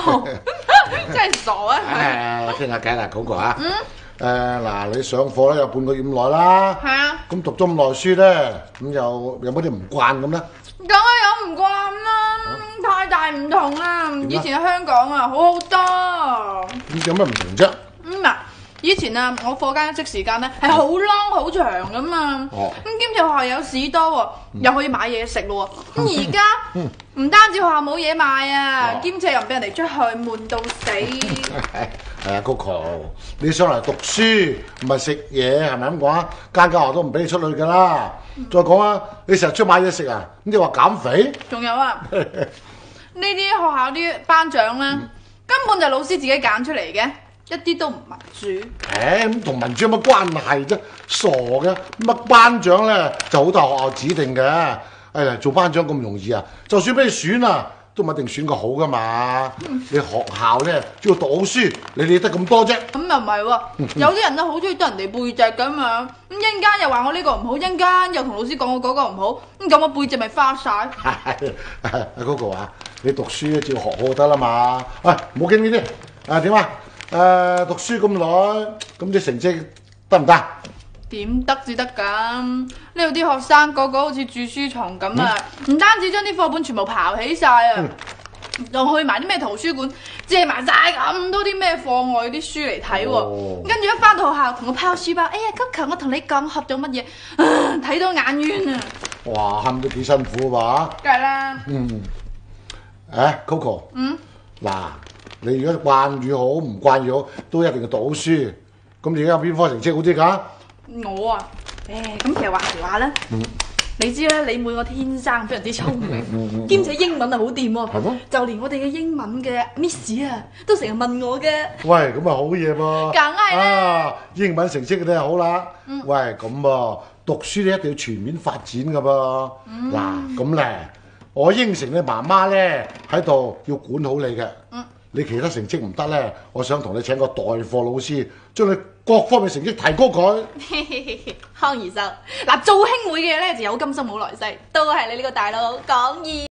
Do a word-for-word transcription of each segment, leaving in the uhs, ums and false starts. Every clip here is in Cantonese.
真係傻啊！ 誒，傾下偈啦，Coco啊。嗯。誒嗱，你上課咧有半個月咁耐啦。 係啊。 咁讀咗咁耐書咧，咁有有乜啲唔慣咁咧？ 梗係有唔慣啦，太大唔同啦！以前喺香港啊，好好多。 咁有乜唔同啫？ 嗯嗱，以前啊，我課間休息時間咧係好 long 好長噶嘛。 哦。 咁兼且學校有士多喎，又可以買嘢食咯喎。咁而家唔單止學校冇嘢賣啊，兼且又唔俾人哋出去，悶到死。 係啊，Coco，你上嚟讀書唔係食嘢，係咪咁講啊？間間學校都唔俾你出去噶啦。再講啊，你成日出去買嘢食啊？咁你話減肥？ 仲有啊，呢啲學校啲班長咧，根本就係老師自己揀出嚟嘅，一啲都唔民主。 誒，咁同民主有乜關係啫？傻嘅，乜班長咧就好大學校指定嘅。哎呀，做班長咁容易啊？就算俾你選啊，都唔一定選個好噶嘛。嗯、你學校咧主要讀好書，你理得咁多啫？ 咁又唔係喎，有啲人都好中意得人哋背脊噶嘛。咁一陣間又話我呢個唔好，一陣間又同老師講我嗰個唔好，咁咁我背脊咪花晒。 阿 Coco 啊，你讀書照學好就得啦嘛。喂、哎，唔好傾呢啲。啊點啊？誒、呃，讀書咁耐，咁啲成績得唔得？ 點得至得㗎？呢度啲學生個個好似蛀書蟲咁啊！唔、嗯、單止將啲課本全部刨起晒啊，又、嗯、去埋啲咩圖書館借埋晒咁多啲咩課外啲書嚟睇喎。跟住、哦、一翻到學校同我拋書包，哎呀Coco，我同你講學咗乜嘢？睇到眼冤啊！ 哇，喊都幾辛苦吧？ 梗係啦。 嗯。誒 ，Coco。 嗯。 嗱，你如果慣語好唔慣語好，都一定要讀好書。咁你而家有邊科成績好啲㗎？ 我啊，誒咁其實話時話咧，嗯、你知咧，你妹我天生非常之聰明，兼且英文啊好掂喎， 嗎就連我哋嘅英文嘅 Miss 啊，都成日問我嘅。喂， 咁啊好嘢噃， 梗係啦， 英文成績嗰啲好啦。嗯、喂，咁啊，讀書咧一定要全面發展㗎噃。嗱咁咧，我應承你媽媽咧喺度要管好你嘅。嗯你其他成績唔得咧，我想同你請個代課老師，將你各方面成績提高佢。 康兒秀，嗱做兄妹嘅咧就有今生冇來世，都係你呢個大佬講義。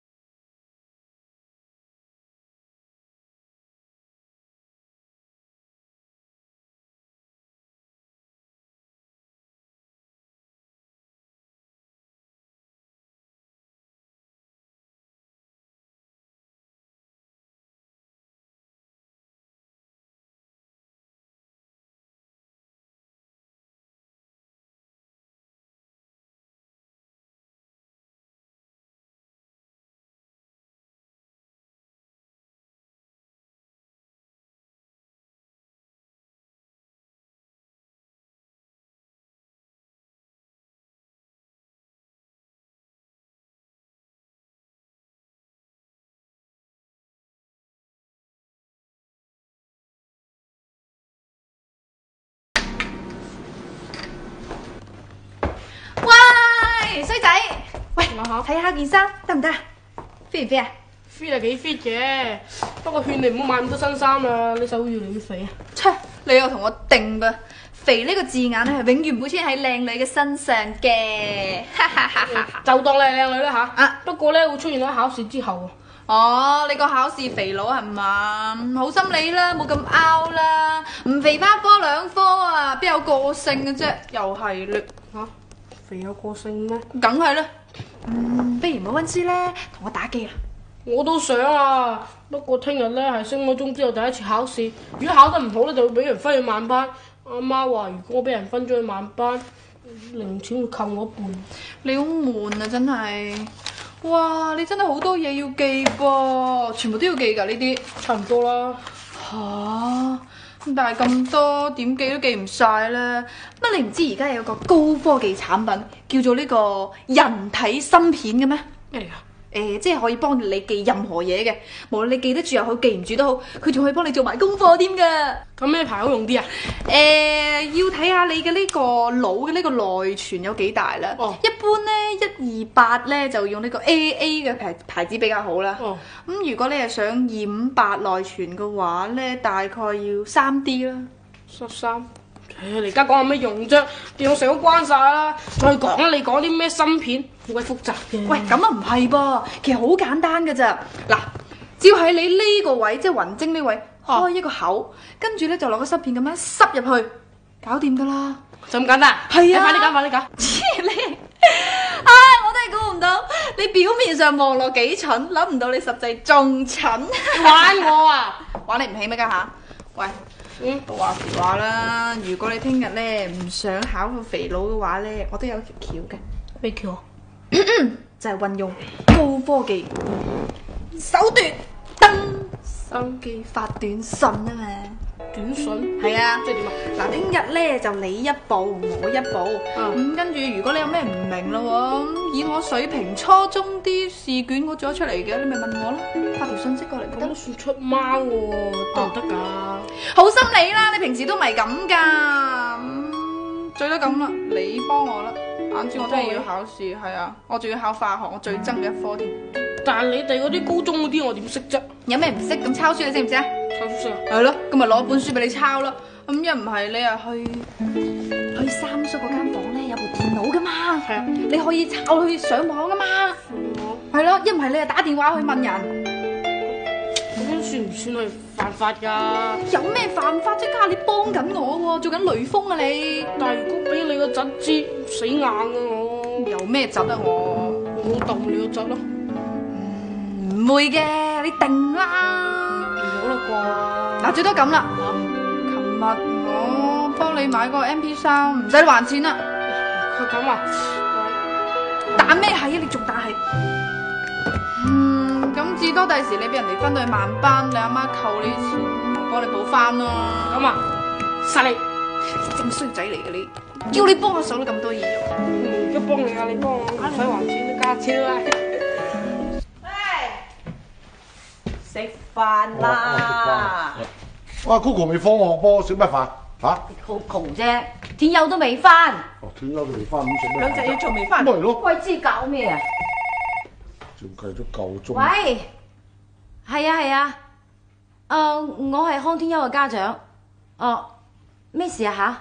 喂，衰仔，喂，睇下件衫得唔得？fit 唔 fit 啊 ？fit 係幾 fit 嘅，不過勸你唔好買咁多新衫啦，你手越嚟越肥啊！ 切，你又同我定噃，肥呢個字眼咧係永遠唔會出現喺靚女嘅身上嘅， 就當你係靚女啦吓。 啊， 不過咧會出現喺考試之後。 哦，你個考試肥佬係嘛？好心你啦，冇咁拗啦，唔肥翻科兩科啊，邊有個性嘅啫？又係咧吓，肥有個性咩？ 梗係啦。嗯，不如唔好溫書咧，同我打機啦。 我都想啊，不過聽日咧係升咗中之後第一次考試，如果考得唔好咧就會俾人分去晚班。阿媽話如果我俾人分咗去晚班，零錢會扣我一半。 你好悶啊，真係。哇！你真係好多嘢要記噃，全部都要記㗎呢啲。 差唔多啦。 吓、啊，但係咁多點記都記唔晒啦。乜你唔知而家有個高科技產品叫做呢個人體芯片嘅咩？ 咩嚟㗎？ 誒、呃，即係可以幫你記任何嘢嘅，無論你記得住又好，記唔住都好，佢仲可以幫你做埋功課添噶。 咁咩牌好用啲啊？ 誒、呃，要睇下你嘅呢個腦嘅呢個內存有幾大啦。哦，一般咧一二八咧就用呢個 A A 嘅牌牌子比較好啦。哦，咁、嗯、如果你係想二五八內存嘅話咧，大概要三 D 啦。 十三。你而家講有咩用啫？電腦成都關晒啦！再講啦，你講啲咩芯片好鬼複雜嘅。 喂，咁啊唔係噃，其實好簡單㗎咋。嗱， 只要喺你呢個位，即係雲睛呢位，開一個口，跟住咧就攞個濕片咁樣塞入去，搞掂噶啦。 就咁簡單？ 係啊， 快啲搞，快啲搞！ 黐你！啊，我都係估唔到，你表面上望落幾蠢，諗唔到你實際仲蠢。 玩我啊！ 玩你唔起咩家下？喂， 嗯， 話時話啦，如果你聽日咧唔想考個肥佬嘅話咧，我都有條橋嘅。 咩橋啊？ 就係運用高科技手段，登手機發短信啊嘛。 短信？ 係啊， 即係點啊？ 嗱，聽日咧就你一步我一步，咁跟住如果你有咩唔明咯喎，以我水平初中啲試卷我做咗出嚟嘅，你咪問我咯，發條信息過嚟咪得咯。 咁算出貓喎，得唔得㗎？ 好心你啦，你平時都唔係咁噶，嗯，最多咁啦，你幫我啦。晏知我聽日要考試，係啊，我仲要考化學，我最憎嘅一科添。 但係你哋嗰啲高中嗰啲我點識啫？ 有咩唔識咁抄書你識唔識啊？ 抄書識啊？ 係咯，咁咪攞本書俾你抄咯。咁一唔係你啊去去三叔嗰間房咧有部電腦噶嘛， 係啊， 你可以抄去上網噶嘛。係咯，一唔係你啊打電話去問人。 咁算唔算係犯法㗎？ 有咩犯法啫？家下你幫緊我喎，做緊雷鋒啊你！ 但係如果俾你個侄知，死硬啊我！ 有咩侄啊我？ 我揼你個侄咯。 唔會嘅，你定啦。 好啦嗱，最多咁啦。琴日我幫你買個 M P 三，唔使你還錢啦。 佢咁啊？ 打咩係啊？你仲打係？嗯，咁至多第時你俾人哋分到去慢班，你阿媽扣你啲錢，我幫你補翻咯。 咁啊？殺你！ 正衰仔嚟嘅你，叫你幫我手都咁多嘢用。 我而家幫你啊，你幫我，唔使還錢都加錢啦。 食飯啦！ 哇 ，Coco 未放學噃，食乜飯？吓？ 好窮啫，天佑都未翻， 哦，天優都未翻，咁食乜？ 兩隻嘢仲未翻， 咪係咯， 鬼知搞咩啊？ 仲計咗夠鐘。 喂，係啊係啊，誒、呃，我係康天佑嘅家長，哦，咩事啊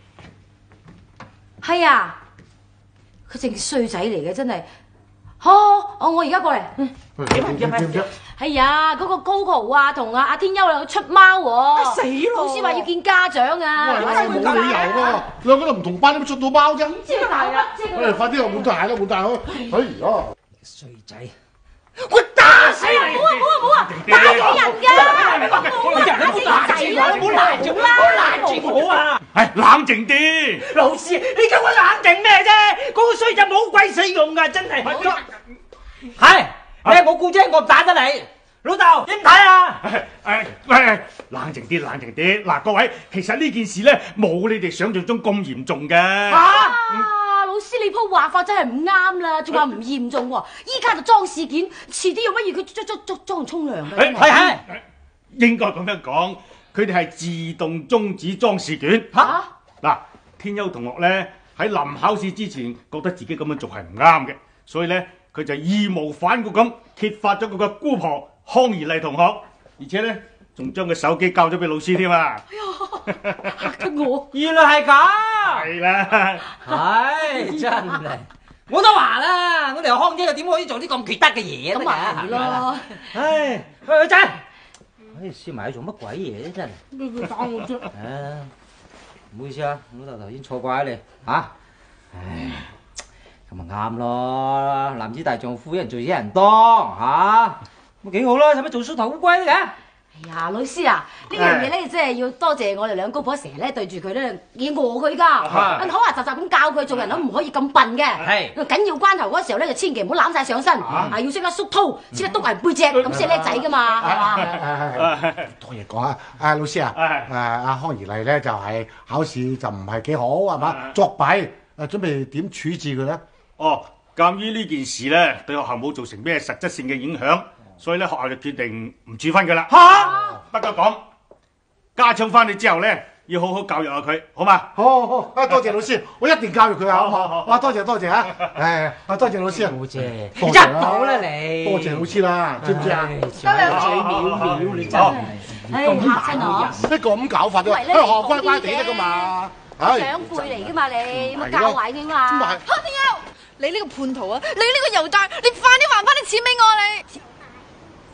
吓？係啊，佢正衰仔嚟嘅真係，好，好，我而家過嚟。嗯點啊點啊點啊！ 係啊，嗰、那個 Coco 啊，同阿阿天優又出貓喎， 死咯！ 老師話要見家長啊， 喂，冇理由喎，兩個都唔同班，點出到貓啫？ 唔知係啊， 喂，快啲去換對鞋啦，換大去。哎呀， 衰仔，我打死你！ 冇啊冇啊冇啊，打死人㗎！ 你人都冇攔住我，你冇攔住我，冇攔住我啊！ 係冷靜啲， 老師，你叫我冷靜咩啫？嗰個衰仔冇鬼死用㗎，真係。係，你我姑姐，我唔打得你。老豆點睇啊？ 誒誒喂，冷靜啲，冷靜啲。嗱，各位，其實呢件事咧冇你哋想象中咁嚴重嘅。 啊，老師你鋪話法真係唔啱啦，仲話唔嚴重喎，依家就裝事件，遲啲又乜嘢佢裝裝裝裝沖涼嘅。 係係， 應該咁樣講，佢哋係自動終止裝試卷。 嚇！ 嗱，天優同學咧喺臨考試之前覺得自己咁樣做係唔啱嘅，所以咧佢就義無反顧咁揭發咗佢個姑婆康怡麗同學，而且咧仲將個手機交咗俾老師添啊！ 嚇得我！ 原來係咁。 係啦， 唉，真係，我都話啦，我哋康姐又點可以做啲咁缺德嘅嘢咁咪係咯。 唉，喂，真，唉，燒埋去做乜鬼嘢啫？真係。 咩佢打我啫？ 唉，唔好意思啊，老豆頭先錯怪你嚇。唉，咁咪啱咯，男子大丈夫，一人做一人當嚇，咁幾好啦，使乜做縮頭烏龜嘅？ 哎呀，老師啊，呢樣嘢咧真係要多謝我哋兩公婆成日咧對住佢咧，要餓佢㗎，口牙雜雜咁教佢做人都唔可以咁笨嘅。 係緊要關頭嗰時候咧，就千祈唔好攬晒上身，啊要識得縮肚，識得督人背脊，咁先係叻仔㗎嘛，係嘛？ 多嘢講啊！啊老師啊，誒阿康怡麗咧就係考試就唔係幾好係嘛？作弊誒，準備點處置佢咧？ 哦，鑑於呢件事咧對學校冇造成咩實質性嘅影響，所以咧學校就決定唔處分佢啦。嚇！不過講家長翻嚟之後咧，要好好教育下佢，好嘛？ 好好啊！多謝老師，我一定教育佢啊！好唔好？哇！多謝多謝啊！誒啊！多謝老師啊！ 好啫， 多謝啦一到啦你， 多謝老師啦，知唔知啊？ 得兩嘴藐藐，你真係唉，嚇親我！ 呢個咁搞法啫， 喂你喺學校乖乖地得噶嘛。唉， 長輩嚟㗎嘛你，有冇係咯教壞佢嘛？ 咁咪係康天佑，你呢個叛徒啊！你呢個猶大，你快啲還翻啲錢俾我你！咩啊？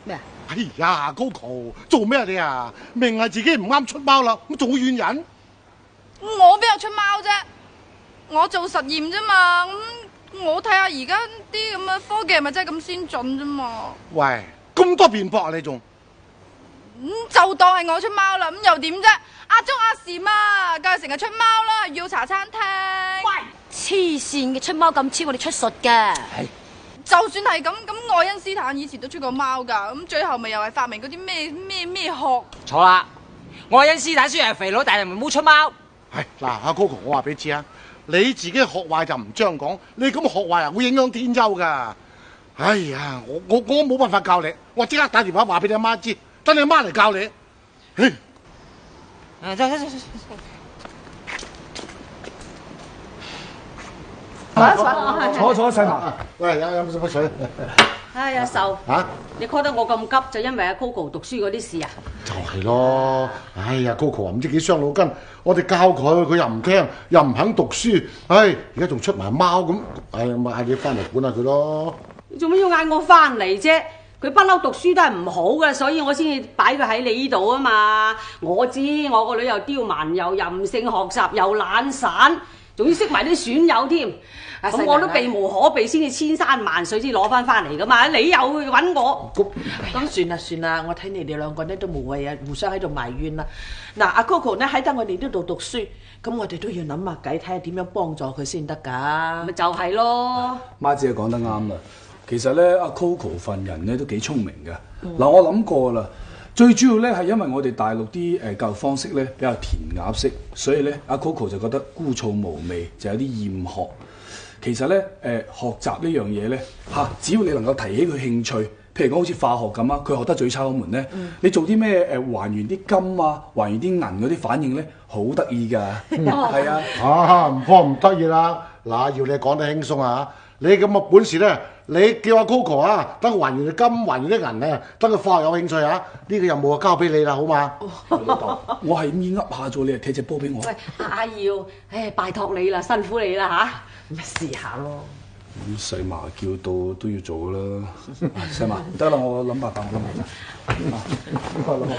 哎呀 ，Coco 做咩啊你啊？明係自己唔啱出貓啦，咁仲會怨人？ 我邊有出貓啫？我做實驗啫嘛。咁、嗯、我睇下而家啲咁嘅科技係咪真係咁先進啫嘛？ 喂，咁多辯駁啊你仲？ 咁、嗯、就當係我出貓啦，咁又點啫？阿鐘阿禪啊，梗係成日出貓啦，要茶餐廳。 喂，黐線嘅，出貓咁超我哋出術嘅。 就算係咁，咁愛因斯坦以前都出過貓㗎，咁最後咪又係發明嗰啲咩咩咩學？ 錯啦，愛因斯坦雖然係肥佬，但係唔好出貓。 係嗱，阿 Coco 我話俾你知啊，你自己學壞就唔張講，你咁學壞啊會影響天優㗎。哎呀，我我我冇辦法教你，我即刻打電話話俾你阿媽知，等你阿媽嚟教你。嘿。 啊，走走走走。 坐坐細嫲。 喂，飲飲乜水？ 哎呀，秀嚇！ 你 call 得我咁急，就因為阿 Coco 讀書嗰啲事啊？ 就係咯，哎呀 ，Coco 唔知幾傷腦筋，我哋教佢，佢又唔聽，又唔肯讀書，唉，而家仲出埋貓咁，唉，咪嗌你翻嚟管下佢咯。 你做咩要嗌我翻嚟啫？佢不嬲讀書都係唔好嘅，所以我先至擺佢喺你呢度啊嘛。我知我個女又刁蠻，又任性學習，又懶散，仲要識埋啲損友添。咁我都避無可避，先至千山萬水先攞翻翻嚟噶嘛。你又揾我， 咁算啦算啦，我睇你哋兩個咧都無謂啊，互相喺度埋怨啦。嗱，阿 Coco 咧喺得我哋呢度讀書，咁我哋都要諗下計，睇下點樣幫助佢先得㗎。 咪就係咯。 媽姐講得啱啦，其實咧阿 Coco 份人咧都幾聰明嘅。嗱、嗯，我諗過啦，最主要咧係因為我哋大陸啲誒教育方式咧比較填鴨式，所以咧阿 Coco 就覺得枯燥無味，就有啲厭學。其實咧，誒、呃、學習呢樣嘢咧嚇，只要你能夠提起佢興趣，譬如講好似化學咁啊，佢學得最差嗰門咧，嗯、你做啲咩誒還原啲金啊，還原啲銀嗰啲反應咧，好得意㗎，係啊， 啊唔慌唔得意啦，嗱要你講得輕鬆啊，你咁嘅本事咧，你叫阿 Coco 啊，等佢還原啲金，還原啲銀啊，等佢化學有興趣啊，呢、呢個任務啊交俾你啦，好嘛？ 我係咁意噏下咗，你係踢隻波俾我。 喂，阿耀，誒拜託你啦，辛苦你啦嚇。 咪試下咯。 咁細麻叫到都要做啦，細麻得啦，我諗辦法，我諗辦法。呢個諗辦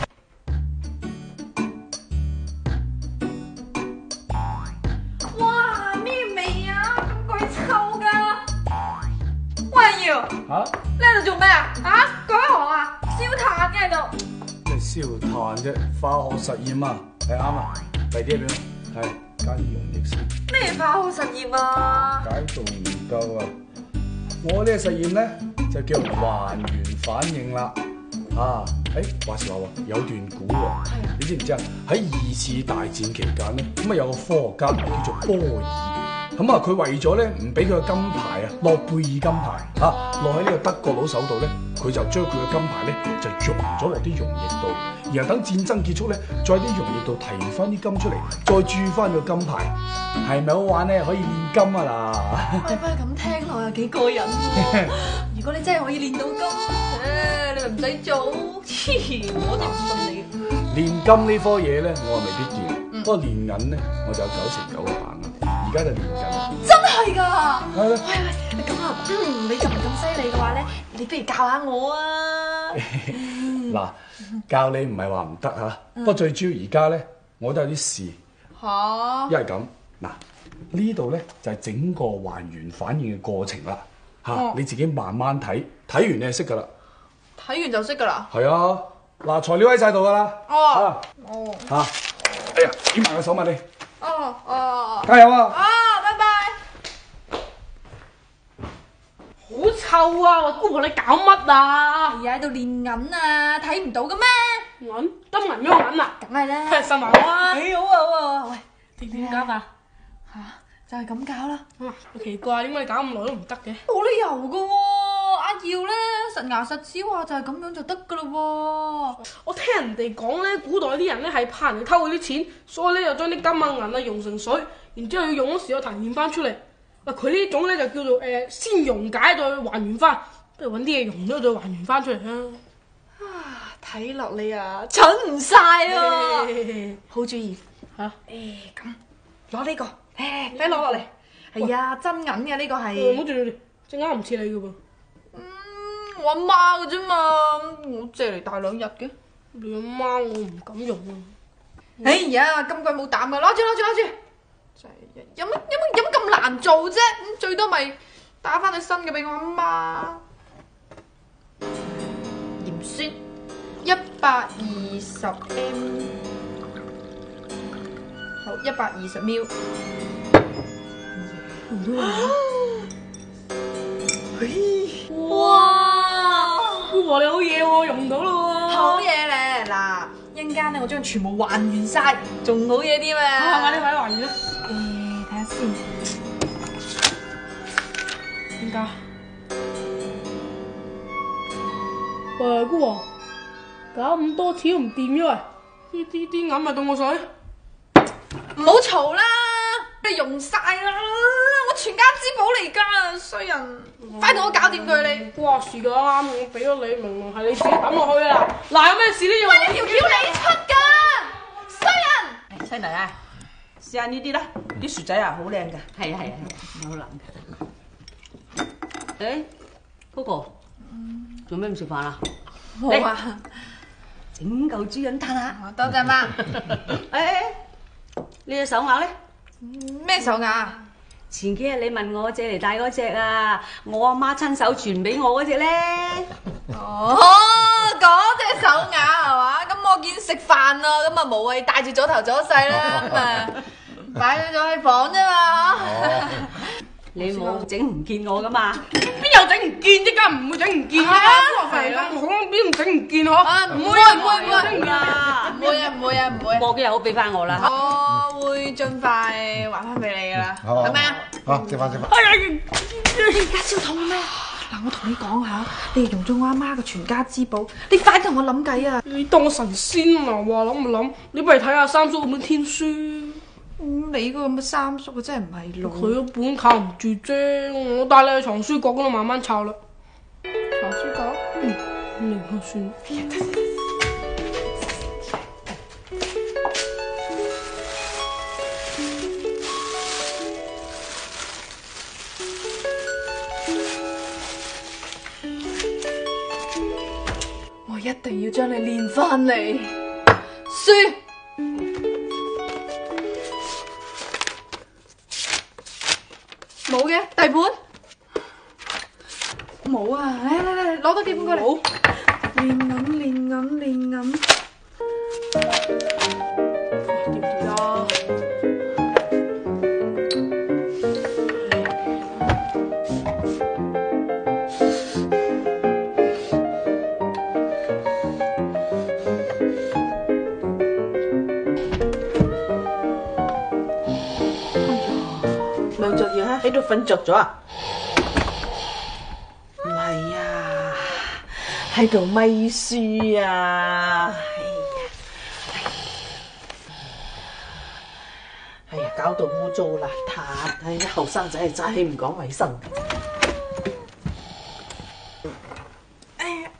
法。哇！咩味啊？咁鬼臭㗎！喂，阿耀，嚇？你喺度做咩啊？嚇？改行啊？燒炭嘅喺度。 咩燒炭啫？化學實驗啊，係啱啊，嚟啲嘢俾我，係。加啲溶液先。 咩化學實驗啊？ 解做唔夠啊！我呢個實驗咧就叫還原反應啦。啊，誒話時話喎，有段古喎。係啊。你知唔知啊？喺二次大戰期間咧，咁啊有個科學家叫做波爾。咁啊，佢為咗咧唔俾佢嘅金牌啊，諾貝爾金牌啊，落喺呢個德國佬手度咧，佢就將佢嘅金牌咧就溶咗落啲溶液度，然後等戰爭結束咧，再喺啲溶液度提翻啲金出嚟，再鑄翻個金牌，係咪好玩咧？可以煉金啊嗱！ 喂，不過咁聽落又幾過癮喎！如果你真係可以煉到金，誒，你咪唔使做，黐，我哋唔信你。 煉金呢科嘢咧，我係未必掂，嗯、不過煉銀咧，我就有九成九嘅把握。而家就練緊， 真係㗎！ 係啦， 喂，咁啊，嗯，你咁咁犀利嘅話咧，你不如教下我啊！ 嗱，教你唔係話唔得嚇，不過最主要而家咧，我都有啲事嚇， 因為咁嗱，呢度咧就係整個還原反應嘅過程啦嚇，哦、你自己慢慢睇，睇完你就識㗎啦。 睇完就識㗎啦。 係啊，嗱，材料喺晒度㗎啦。 哦，哦， 嚇，哎呀，攢埋個手問你。 哦哦， 加油啊！ 啊，拜拜。 好臭啊！我姑婆你搞乜啊？ 而家喺度練銀啊，睇唔到嘅咩？ 銀金銀咗銀啊！ 梗係啦。 係神埋我啊！ 幾好啊好啊！喂， 點點搞法？ 吓，就係咁搞啦。 啊，奇怪，點解你搞咁耐都唔得嘅？ 冇理由嘅喎，阿耀咧實牙實齒話就係咁樣就得噶啦喎。 我聽人哋講咧，古代啲人咧係怕人哋偷佢啲錢，所以咧就將啲金啊銀啊溶成水，然之後要用嗰時又提煉翻出嚟。嗱，佢呢種咧就叫做誒、呃、先溶解再還原翻，不如揾啲嘢溶咗再還原翻出嚟啦。 啊，睇落你啊蠢唔晒啊！好主意嚇，誒咁攞呢個，誒快攞落嚟。係啊，真銀嘅呢個係。 唔好住住，隻啱唔似你嘅噃。 嗯， 我阿媽嘅啫嘛，我借嚟大兩日嘅。 你阿媽我唔敢用啊！ 哎呀，咁鬼冇膽噶，攞住攞住攞住！真係有乜有乜有乜咁難做啫？咁最多咪打翻對新嘅俾我阿媽。鹽酸一百二十 m， 好一百二十 ml。 哇！姑婆你好嘢喎，用唔到咯喎！ 好嘢咧，嗱，一陣間咧我將全部還原晒，仲好嘢啲嘛。 好，快啲快啲還原啦！ 誒，睇下先，點解？ 喂，姑婆，搞咁多次都唔掂嘅喂，呢啲啲銀咪當我水。 唔好嘈啦，你用晒啦，我全家之寶嚟噶，衰人，快同我搞掂佢你。 關事噶，啱我俾咗你，明明係你自己抌落去噶啦。嗱，有咩事呢？要喂，呢條橋你出噶，衰人！ 西泥啊，試下呢啲啦，啲薯仔啊好靚㗎。 係啊係啊係，好難嘅。誒，Coco，做咩唔食飯啊？ 好啊， 整嚿豬膶攤下。 多謝媽。 誒，你隻手鐲咧？ 咩手鐲？ 前幾日你問我借嚟戴嗰隻啊，我阿媽親手傳俾我嗰隻咧。 哦，嗰隻手鐲係嘛？咁我見食飯啊，咁啊無謂帶住左頭左勢啦，咁啊擺咗咗喺房啫嘛。 你冇整唔見我噶嘛？ 邊有整唔見啫？梗唔會整唔見啦。係啦，我邊整唔見嗬？ 啊，唔會唔會唔會真噶， 唔會啊唔會啊唔會。 過幾日好俾翻我啦。 我會盡快還翻俾你噶啦，係咪啊？ 好，食飯食飯。 哎呀，你而家先痛咩？嗱，我同你講下，你係用咗我阿媽嘅全家之寶，你快同我諗計啊！ 你當我神仙啊？話諗唔諗？你不如睇下三叔嗰本天書。 嗯、你個咁嘅三叔啊，真係唔係路。 佢嗰本靠唔住啫，我帶你去藏書閣嗰度慢慢抄啦。 藏書閣？ 嗯，咁你算。 我一定要將你練翻嚟。書。冇嘅，第本冇啊！嚟嚟嚟，攞多幾本過嚟。練銀練銀練銀，點點啊？ 梁卓耀喺度瞓着咗啊？唔係啊，喺度咪書啊！哎呀，搞到污糟邋遢，哎呀，後生仔係真係唔講衞生。 哎呀，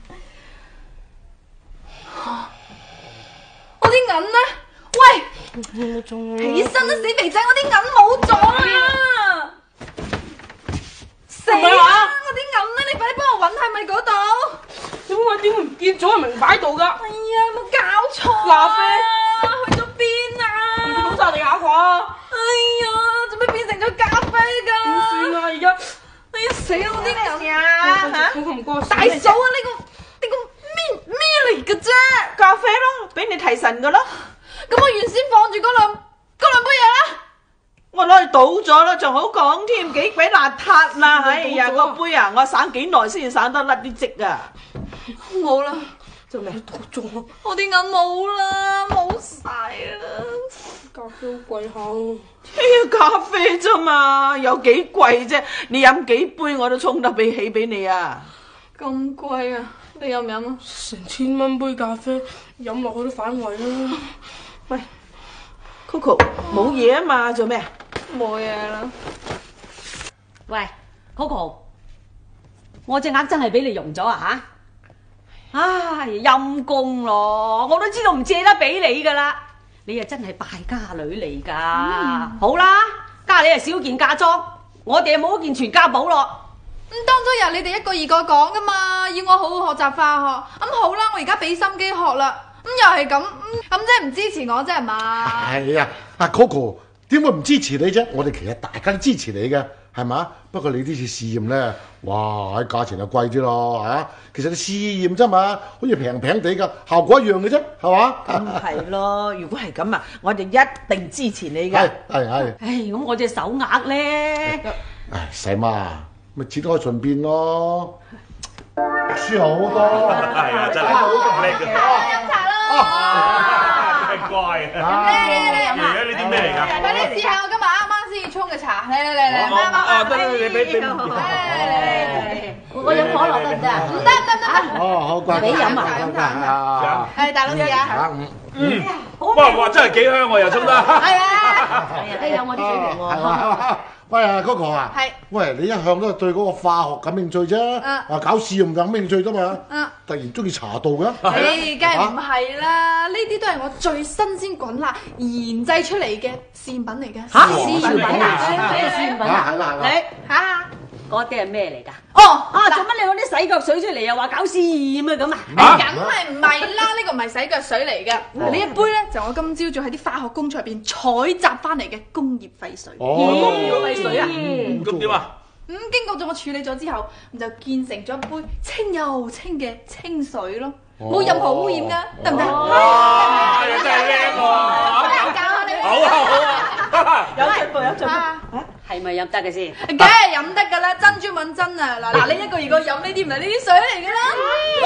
我啲銀呢？喂！起身啦，死肥仔！我啲銀冇咗啦！死啦！我啲銀咧，你快啲幫我揾，係咪嗰度？ 點解點會唔見咗？係明擺度噶。 哎呀，冇搞錯！ 咖啡去咗邊啊？ 唔見到晒地下啩？ 哎呀，做咩變成咗咖啡噶？ 點算啊？而家哎呀，死啦！我啲銀啊嚇！ 唔該， 大嫂啊，呢個呢個咩咩嚟嘅啫？ 咖啡咯，俾你提神噶咯。 咁我原先放住嗰兩嗰兩杯嘢啦， 我攞去倒咗啦，仲好講添，幾鬼邋遢啦！哎呀，個杯啊，我省幾耐先至省得甩啲跡啊！ 冇啦， 做咩？ 倒咗我啲銀冇啦，冇晒啦。 咖啡好貴下。 哎呀，咖啡啫嘛，有幾貴啫？你飲幾杯我都沖得俾起俾你啊！ 咁貴啊！你飲唔飲啊？ 成千蚊杯咖啡，飲落去都反胃啦。 喂 ，Coco 冇嘢啊嘛，做咩？ 冇嘢啦。 喂 ，Coco，我隻鐲真係俾你用咗啊吓！唉，陰公咯，我都知道唔借得俾你噶啦。你啊真係敗家女嚟噶。嗯、好啦，家你係少件嫁妝，我哋冇一件全家寶咯。 咁當初由你哋一個二個講噶嘛，要我好好學習化學。咁好啦，我而家俾心機學啦。咁又係咁，咁即係唔支持我啫係嘛？ 係啊，阿 Coco 點會唔支持你啫？我哋其實大家都支持你嘅，係嘛？不過你呢次試驗咧，哇，喺價錢就貴啲咯嚇。其實你試驗啫嘛，好似平平地㗎，效果一樣嘅啫，係嘛？ 咁係咯，如果係咁啊，我哋一定支持你㗎。 係係係。 唉，咁我隻手額咧， 唉，細媽咪切開順便咯，輸好多。 係啊，真係好叻嘅。 飲茶咯。 真係乖啊！ 嚟嚟嚟飲而家呢啲咩嚟㗎？ 快啲試下我今日啱啱先沖嘅茶，嚟嚟嚟嚟，啱啱啊，得得，你俾俾。 我飲可樂得唔得啊？唔得唔得唔得。 哦，好乖。 俾飲啊飲茶。係大佬試下。 嗯。哇哇，真係幾香喎，又沖得。 係啊。 係啊，有我啲水平喎。 係嘛？喂啊，Coco啊。 係。 喂，你一向都係對嗰個化學感興趣啫。 嗯。 啊，搞試驗感興趣啫嘛。 嗯。 突然中意茶道嘅。 誒，梗係唔係啦？呢啲都係我最新鮮滾辣研製出嚟嘅試驗品嚟嘅。 嚇！試驗品啊！咩試驗品啊？ 係啦係啦。 你嚇？ 嗰啲係咩嚟㗎？ 哦， 啊，做乜你攞啲洗腳水出嚟又話搞試驗啊咁啊？ 梗係唔係啦？呢個唔係洗腳水嚟嘅，呢一杯咧就我今朝早喺啲化學工廠入邊採集翻嚟嘅工業廢水。 哦， 工業廢水啊！ 咁點啊？ 咁經過咗我處理咗之後，咁就建成咗一杯清又清嘅清水咯，冇任何污染㗎，得唔得？ 哇！你真係叻喎！ 教下你。 好啊好啊！ 有進步有進步。 啊係咪飲得嘅先？ 梗係飲得㗎啦，珍珠敏真啊！嗱嗱，你一個二個飲呢啲唔係呢啲水嚟㗎啦。